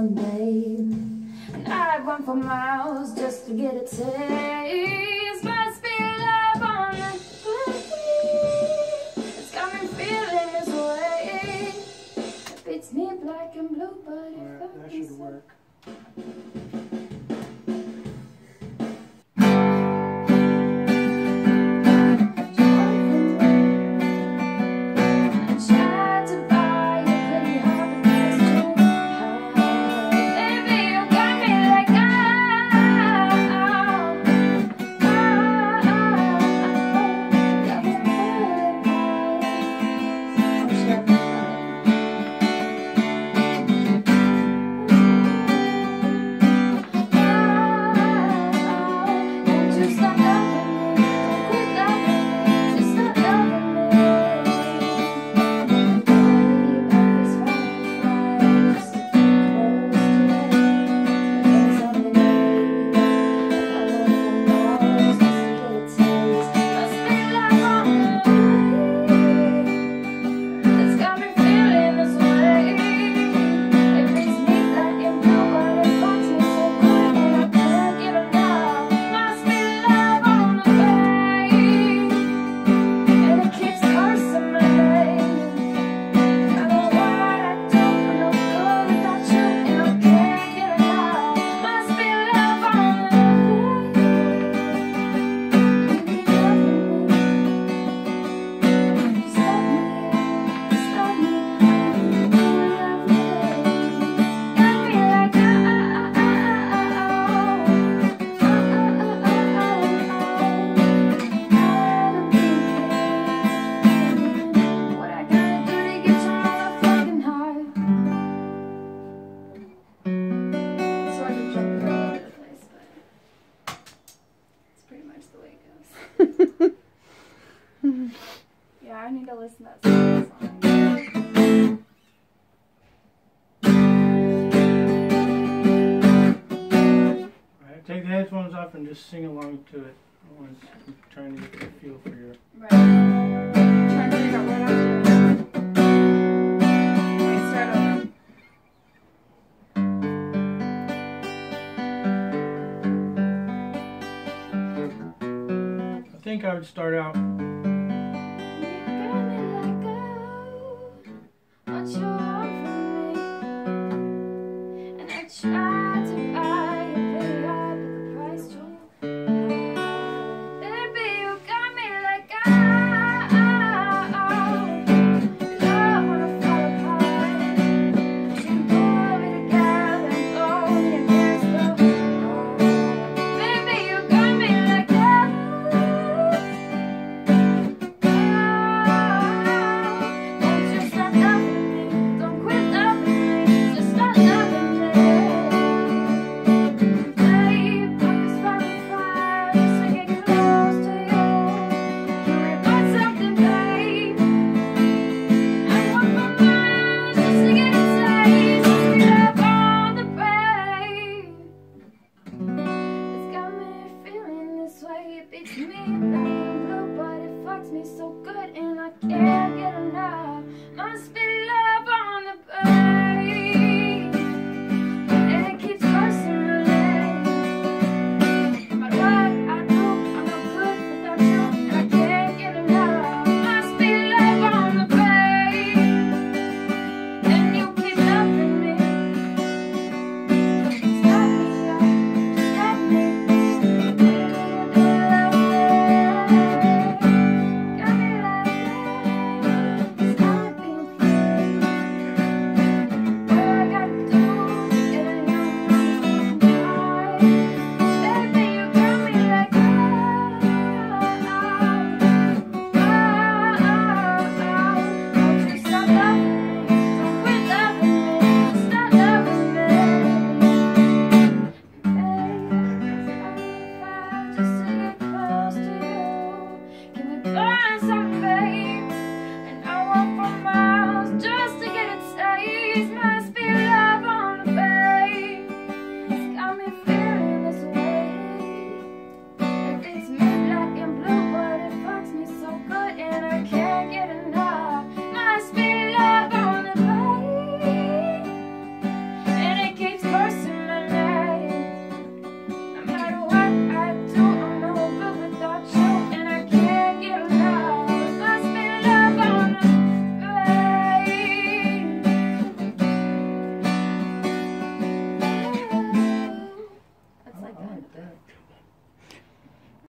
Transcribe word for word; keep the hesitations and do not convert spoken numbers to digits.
someday. And I'd run for miles just to get a taste. Must be love on the way. It's got me feeling this way. It beats me black and blue, but it Alright, that should work. Yeah, I need to listen to that song. Alright, take the headphones off and just sing along to it. I was trying to get the feel for your... Right. I'm trying to figure out what I'm doing. Wait, start over. I think I would start out... Try